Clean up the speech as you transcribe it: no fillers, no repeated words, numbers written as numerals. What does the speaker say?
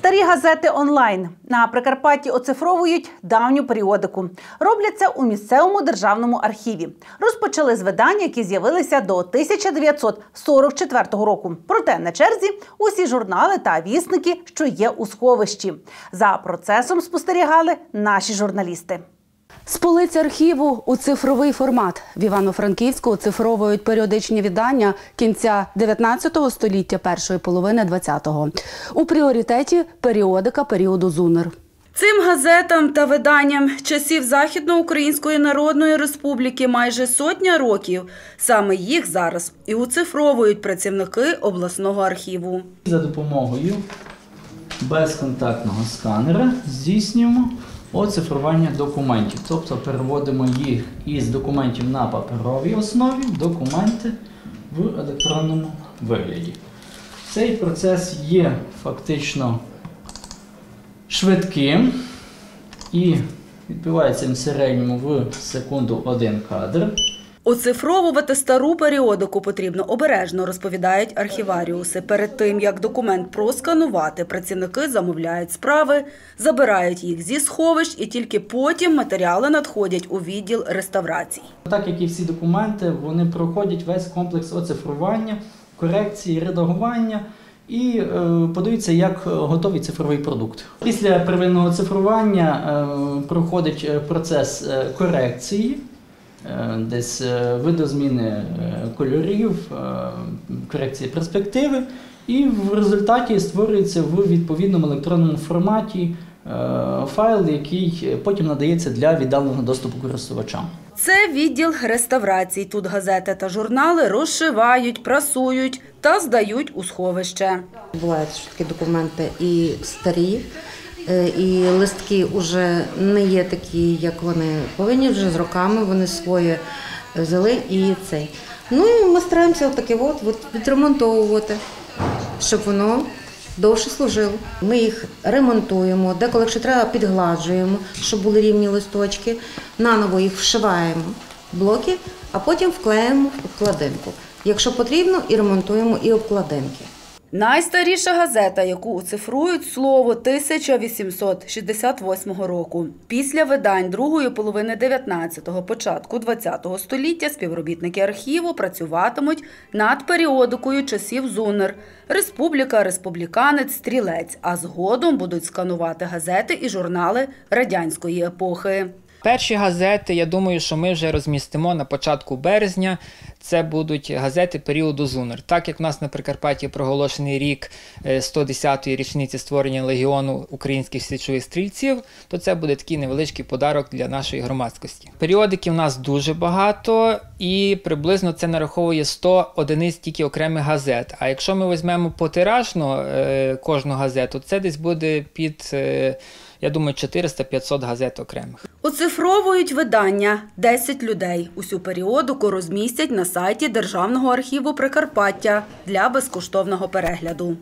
Старі газети онлайн. На Прикарпатті оцифровують давню періодику. Роблять це у місцевому державному архіві. Розпочали з видань, які з'явилися до 1944 року. Проте на черзі усі журнали та вісники, що є у сховищі. За процесом спостерігали наші журналісти. З полиць архіву у цифровий формат. В Івано-Франківську оцифровують періодичні видання кінця 19 століття, першої половини 20-го. У пріоритеті періодика періоду ЗУНР. Цим газетам та виданням часів Західноукраїнської Народної Республіки майже сотня років. Саме їх зараз і оцифровують працівники обласного архіву. За допомогою безконтактного сканера здійснюємо оцифрування документів, тобто переводимо їх із документів на паперовій основі в документи в електронному вигляді. Цей процес є фактично швидким і відбувається в середньому в секунду 1 кадр. Оцифровувати стару періодику потрібно обережно, розповідають архіваріуси. Перед тим, як документ просканувати, працівники замовляють справи, забирають їх зі сховищ і тільки потім матеріали надходять у відділ реставрацій. Так як і всі документи, вони проходять весь комплекс оцифрування, корекції, редагування і подаються як готовий цифровий продукт. Після первинного оцифрування проходить процес корекції, десь видозміни кольорів, корекції перспективи, і в результаті створюється в відповідному електронному форматі файл, який потім надається для віддаленого доступу користувачам. Це відділ реставрацій. Тут газети та журнали розшивають, прасують та здають у сховище. Бувають такі документи і старі, і листки вже не є такі, як вони повинні, вже з роками вони своє взяли і цей. Ну і ми стараємося отаке відремонтовувати, щоб воно довше служило. Ми їх ремонтуємо, деколи, якщо треба, підгладжуємо, щоб були рівні листочки, наново їх вшиваємо в блоки, а потім вклеїмо в обкладинку. Якщо потрібно, і ремонтуємо і обкладинки. Найстаріша газета, яку оцифрують, слово 1868 року. Після видань другої половини 19-го, початку 20-го століття співробітники архіву працюватимуть над періодикою часів ЗУНР – Республіка, Республіканець, Стрілець, а згодом будуть сканувати газети і журнали радянської епохи. Перші газети, я думаю, що ми вже розмістимо на початку березня. Це будуть газети періоду ЗУНР. Так як в нас на Прикарпатті проголошений рік 110-ї річниці створення Легіону українських січових стрільців, то це буде такий невеличкий подарок для нашої громадськості. Періодиків в нас дуже багато і приблизно це нараховує 100 одиниць тільки окремих газет. А якщо ми візьмемо потиражно кожну газету, це десь буде під, я думаю, 400-500 газет окремих. Оцифровують видання 10 людей. Усю періодику розмістять на сайті Державного архіву Прикарпаття для безкоштовного перегляду.